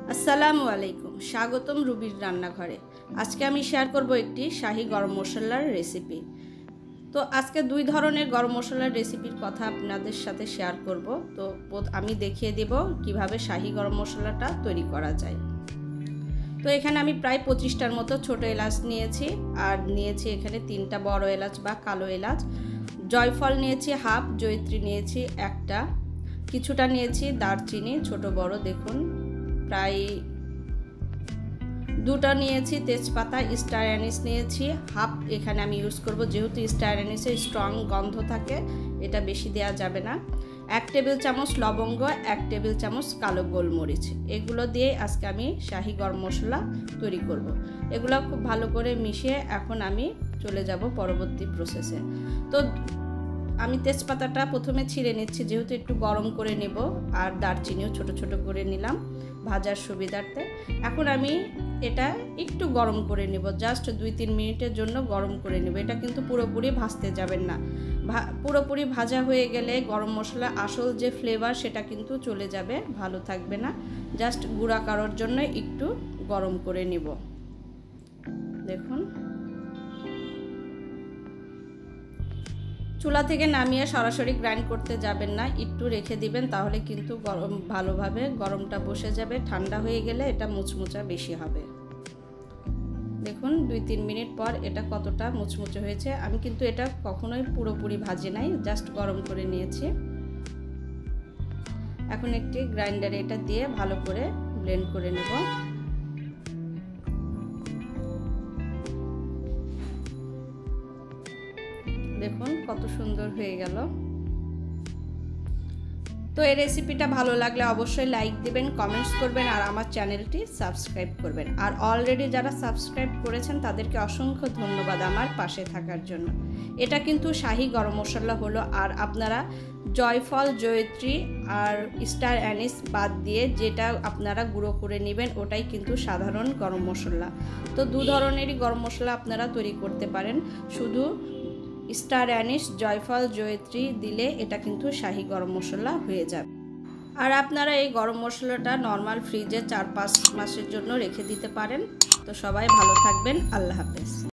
আসসালামু আলাইকুম, স্বাগতম রুবির রান্নাঘরে। আজকে আমি শেয়ার করব একটি শাহি গরম মশলার রেসিপি। তো আজকে দুই ধরনের গরম মশলার রেসিপির কথা আপনাদের সাথে শেয়ার করব। তো আমি দেখিয়ে দেব কিভাবে শাহি গরম মশলাটা তৈরি করা যায়। তো এখানে আমি প্রায় 25টার মতো ছোট এলাচ নিয়েছি, আর নিয়েছি এখানে 3টা বড় এলাচ বা কালো এলাচ, জয়ফল নিয়েছি হাফ, জয়িত্রী নিয়েছি একটা, কিছুটা নিয়েছি দারচিনি ছোট বড় দেখুন, প্রায় 2টা নিয়েছি তেজপাতা, স্টার অ্যানিস নিয়েছি হাফ, এখানে আমি ইউজ করব যেহেতু স্টার অ্যানিসের স্ট্রং গন্ধ থাকে, এটা বেশি দেওয়া যাবে না। 1 টেবিল চামচ লবঙ্গ, 1 টেবিল চামচ কালো গোলমরিচ, এগুলো দিয়ে আজকে আমি শাহি গরম মশলা তৈরি করব। এগুলো খুব ভালো করে মিশিয়ে এখন আমি চলে যাব পরবর্তী প্রসেসে। তো আমি তেজপাতাটা প্রথমে ছিঁড়ে নিচ্ছি যেহেতু একটু গরম করে নেব, আর দারচিনিও ছোট ছোট করে নিলাম ভাজার সুবিধার্থে। এখন আমি এটা একটু গরম করে নেব, জাস্ট 2-3 মিনিটের জন্য গরম করে নেব। এটা কিন্তু পুরোপুরি ভাজতে যাবেন না, পুরোপুরি ভাজা হয়ে গেলে গরম মশলা আসল যে ফ্লেভার সেটা কিন্তু চলে যাবে, ভালো থাকবে না। জাস্ট গুঁড়া করার জন্য একটু গরম করে নেব। দেখুন, চুলা থেকে নামিয়ে সরাসরি গ্রাইন্ড করতে যাবেন না, একটু রেখে দিবেন, তাহলে কিন্তু ভালোভাবে গরমটা বসে যাবে। ঠান্ডা হয়ে গেলে এটা মুচমুচা বেশি হবে। দেখুন 2-3 মিনিট পর এটা কতটা মুচমুচে হয়েছে। আমি কিন্তু এটা কখনোই পুরোপুরি ভাজি নাই, জাস্ট গরম করে নিয়েছি। এখন একটি গ্রাইন্ডারে এটা দিয়ে ভালো করে ব্লেন্ড করে নেব। দেখুন কত সুন্দর হয়ে গেল। তো এই রেসিপিটা ভালো লাগলে অবশ্যই লাইক দিবেন, কমেন্টস করবেন, আর আমার চ্যানেলটি সাবস্ক্রাইব করবেন। আর অলরেডি যারা সাবস্ক্রাইব করেছেন তাদেরকে অসংখ্য ধন্যবাদ আমার পাশে থাকার জন্য। এটা কিন্তু শাহি গরম মশলা হলো, আর আপনারা জয়ফল, জয়িত্রী আর স্টার অ্যানিস বাদ দিয়ে যেটা আপনারা গুঁড়ো করে নেবেন ওটাই কিন্তু সাধারণ গরম মশলা। তো দু ধরনেরই গরম মশলা আপনারা তৈরি করতে পারেন, শুধু স্টার অ্যানিস, জয়ফল, জয়িত্রী দিলে এটা কিন্তু শাহি গরম মশলা হয়ে যাবে। আর আপনারা এই গরম মশলাটা নর্মাল ফ্রিজে 4-5 মাসের জন্য রেখে দিতে পারেন। তো সবাই ভালো থাকবেন, আল্লাহ হাফেজ।